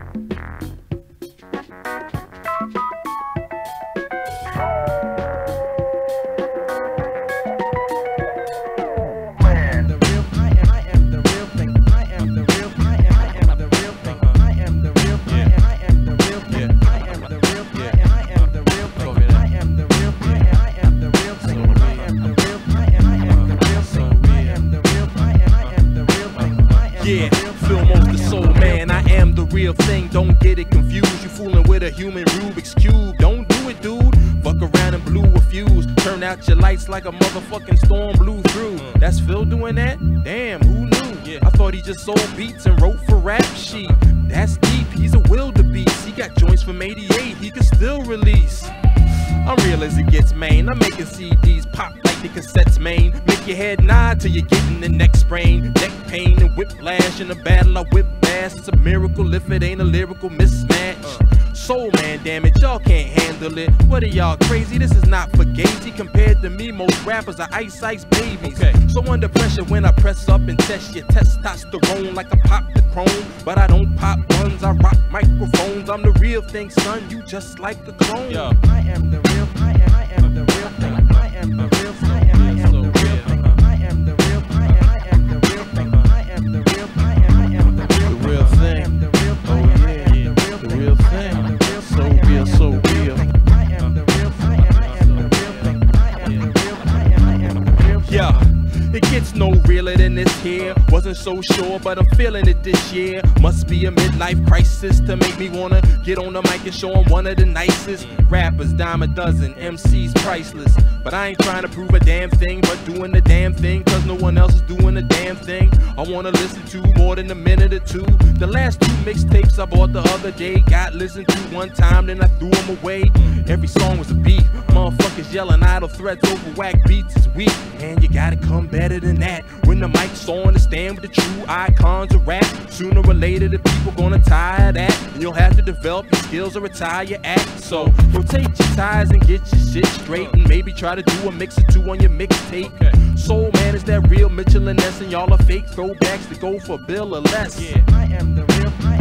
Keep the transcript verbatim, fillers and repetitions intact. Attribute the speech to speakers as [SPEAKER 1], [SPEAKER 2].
[SPEAKER 1] Yeah, Phil Most the soul man, I am the real thing, don't get it confused. You fooling with a human Rubik's Cube, don't do it, dude. Fuck around and blew a fuse, turn out your lights like a motherfucking storm blew through. That's Phil doing that? Damn, who knew? I thought he just sold beats and wrote for Rap Sheet. That's deep, he's a wildebeest. He got joints from eighty-eight, he can still release. I'm real as it gets, man. I'm making C Ds pop like the cassettes, man. Make your head nod till you're getting the neck sprain, neck pain and whiplash. In a battle I whip ass. It's a miracle if it ain't a lyrical mismatch. Uh. Soul man, damn it, y'all can't handle it. What are y'all crazy? This is not for Fugazi. Compared to me, most rappers are ice ice babies. Okay. So under pressure when I press up and test your testosterone like I pop the chrome. But I don't pop guns, I rock microphones. I'm the real thing, son. You just like a clone. Yo.
[SPEAKER 2] I am the real, I am, I am the real thing. I am the real, I am, I am the real thing. I am the real, I am, I am the real thing. I am the real, I am, I am the real thing. I am the real, I am, I am the real thing.
[SPEAKER 1] The real thing. So real, so real.
[SPEAKER 2] I am the real, I am, I am the real thing. I am the real, I am, I am the real thing.
[SPEAKER 1] Yeah. It gets no realer than this here. Wasn't so sure, but I'm feeling it this year. Must be a midlife crisis to make me wanna get on the mic and show 'em one of the nicest rappers, dime a dozen, M Cs priceless. But I ain't trying to prove a damn thing, but doing the damn thing, cause no one else is doing the damn thing I wanna listen to more than a minute or two. The last two mixtapes I bought the other day, got listened to one time, then I threw them away. Every song was a beat, motherfuckers yelling idle threats over whack beats is weak. And you gotta come better than that. When the mic's on to stand with the true icons of rap, sooner or later the people gonna tire that, and you'll have to develop your skills or retire your act. So rotate your ties and get your shit straight, and maybe try to do a mix or two on your mixtape. Soul man is that real Mitchell and Ness, and y'all are fake throwbacks to go for a bill or less.
[SPEAKER 2] Yeah, I am the real, I